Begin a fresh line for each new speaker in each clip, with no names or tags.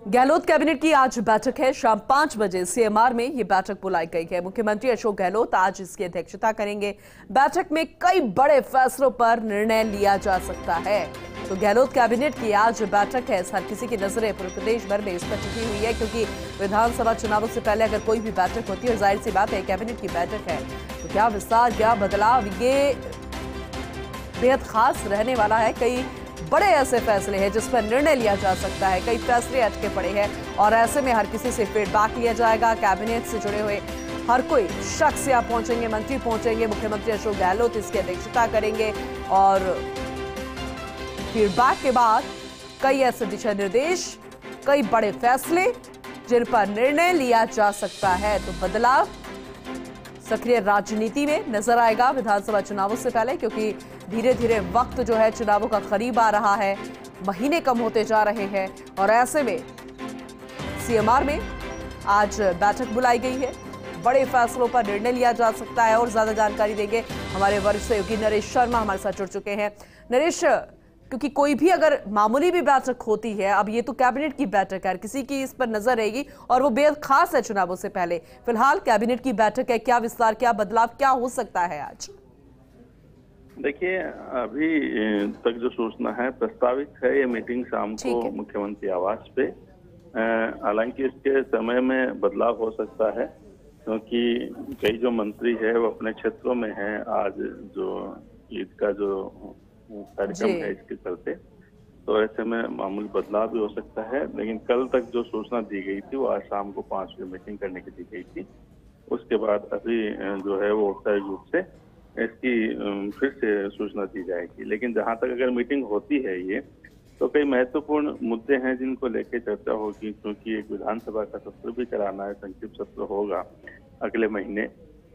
Gehlot cabinet की आज बैठक है। शाम 5 बजे सीएमआर में ये बैठक बुलाई गई है। मुख्यमंत्री अशोक गहलोत आज इसकी अध्यक्षता करेंगे। बैठक में कई बड़े फैसलों पर निर्णय लिया जा सकता है। तो गहलोत कैबिनेट की आज बैठक है। हर किसी की नजरें पूरे प्रदेश भर में इस पर टिकी हुई है, क्योंकि विधानसभा चुनावों से पहले अगर कोई भी बैठक होती है, जाहिर सी बात है कैबिनेट की बैठक है, तो क्या विस्तार, क्या बदलाव, ये बेहद खास रहने वाला है। कई बड़े ऐसे फैसले हैं जिस पर निर्णय लिया जा सकता है। कई फैसले अटके पड़े हैं और ऐसे में हर किसी से फीडबैक लिया जाएगा। कैबिनेट से जुड़े हुए हर कोई शख्स यहाँ पहुंचेंगे, मंत्री पहुंचेंगे। मुख्यमंत्री अशोक गहलोत इसकी अध्यक्षता करेंगे और फीडबैक के बाद कई ऐसे दिशा निर्देश, कई बड़े फैसले जिन पर निर्णय लिया जा सकता है। तो बदलाव सक्रिय राजनीति में नजर आएगा विधानसभा चुनावों से पहले, क्योंकि धीरे धीरे वक्त जो है चुनावों का करीब आ रहा है, महीने कम होते जा रहे हैं और ऐसे में सीएमआर में आज बैठक बुलाई गई है। बड़े फैसलों पर निर्णय लिया जा सकता है और ज्यादा जानकारी देंगे हमारे वरिष्ठ सहयोगी नरेश शर्मा हमारे साथ जुड़ चुके हैं। नरेश, क्योंकि कोई भी अगर मामूली भी बैठक होती है, अब ये तो कैबिनेट की बैठक है, किसी की इस पर नजर रहेगी और वो बेहद खास है चुनावों से पहले। फिलहाल कैबिनेट की बैठक है, क्या विस्तार, क्या बदलाव, क्या हो सकता है आज?
देखिए, अभी तक जो सूचना है प्रस्तावित है ये मीटिंग शाम को मुख्यमंत्री आवास पे। हालांकि इसके समय में बदलाव हो सकता है, क्योंकि कई जो मंत्री है वो अपने क्षेत्रों में हैं। आज जो ईद का जो कार्यक्रम है इसके चलते, तो ऐसे में मामूली बदलाव भी हो सकता है। लेकिन कल तक जो सूचना दी गई थी वो आज शाम को 5 बजे मीटिंग करने की दी गई थी। उसके बाद अभी जो है वो औपचारिक रूप से इसकी फिर से सूचना दी जाएगी। लेकिन जहां तक अगर मीटिंग होती है ये, तो कई महत्वपूर्ण मुद्दे हैं जिनको लेकर चर्चा होगी, क्योंकि एक विधानसभा का सत्र भी कराना है, संक्षिप्त सत्र होगा अगले महीने,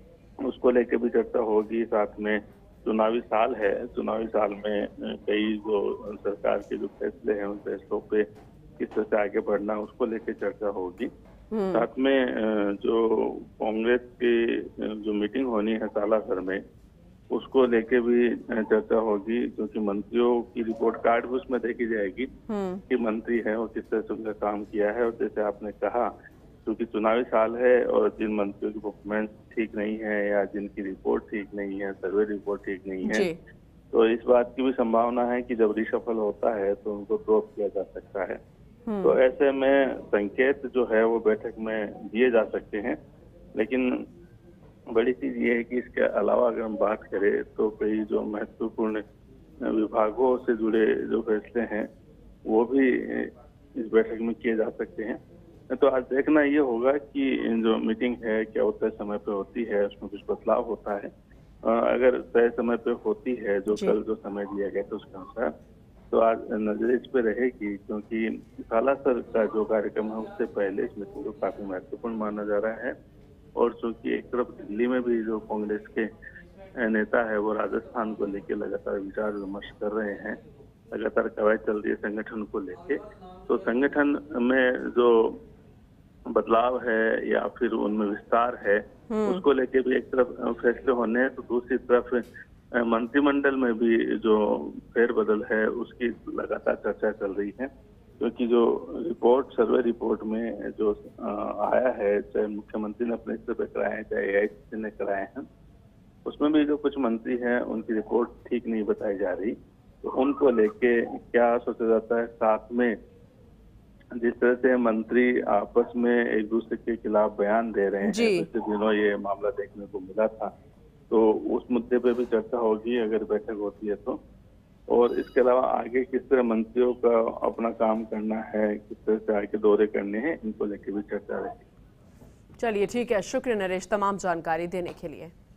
उसको लेकर भी चर्चा होगी। साथ में चुनावी साल है, चुनावी साल में कई जो सरकार के जो फैसले हैं उन फैसलों पे किस तरह से आगे बढ़ना उसको लेकर चर्चा होगी। साथ में जो कांग्रेस की जो मीटिंग होनी है सालासर में, उसको लेके भी चर्चा होगी, क्योंकि मंत्रियों की रिपोर्ट कार्ड भी उसमें देखी जाएगी कि मंत्री है और किस तरह से उनका काम किया है। और जैसे आपने कहा, क्योंकि चुनावी साल है और जिन मंत्रियों की परफॉर्मेंस ठीक नहीं है या जिनकी रिपोर्ट ठीक नहीं है, सर्वे रिपोर्ट ठीक नहीं है, तो इस बात की भी संभावना है कि जब रिशफल होता है तो उनको ड्रॉप किया जा सकता है। तो ऐसे में संकेत जो है वो बैठक में दिए जा सकते हैं। लेकिन बड़ी चीज ये है कि इसके अलावा अगर हम बात करें तो कई जो महत्वपूर्ण विभागों से जुड़े जो फैसले हैं वो भी इस बैठक में किए जा सकते हैं। तो आज देखना ये होगा कि जो मीटिंग है क्या वो तय समय पे होती है, उसमें कुछ बदलाव होता है। अगर तय समय पे होती है, जो कल जो समय दिया गया था उसके अनुसार, तो आज नजर इस पे रहेगी, क्योंकि सालासर का जो कार्यक्रम है उससे पहले इस मीटिंग को काफी महत्वपूर्ण माना जा रहा है। और चूंकि एक तरफ दिल्ली में भी जो कांग्रेस के नेता है वो राजस्थान को लेके लगातार विचार विमर्श कर रहे हैं, लगातार कवायद चल रही है संगठन को लेके, तो संगठन में जो बदलाव है या फिर उनमें विस्तार है उसको लेके भी एक तरफ फैसले होने हैं, तो दूसरी तरफ मंत्रिमंडल में भी जो फेरबदल है उसकी लगातार चर्चा चल रही है। क्योंकि जो रिपोर्ट, सर्वे रिपोर्ट में जो आया है, चाहे मुख्यमंत्री ने अपने स्तर पर कराए हैं चाहे एआईसीसी ने कराए हैं, उसमें भी जो कुछ मंत्री हैं उनकी रिपोर्ट ठीक नहीं बताई जा रही, तो उनको लेके क्या सोचा जाता है। साथ में जिस तरह से मंत्री आपस में एक दूसरे के खिलाफ बयान दे रहे हैं, पिछले दिनों ये मामला देखने को मिला था, तो उस मुद्दे पे भी चर्चा होगी अगर बैठक होती है तो। और इसके अलावा आगे किस तरह मंत्रियों का अपना काम करना है, किस तरह से आगे दौरे करने हैं, इनको लेकर भी चर्चा रहेगी।
चलिए ठीक है, शुक्रिया नरेश तमाम जानकारी देने के लिए।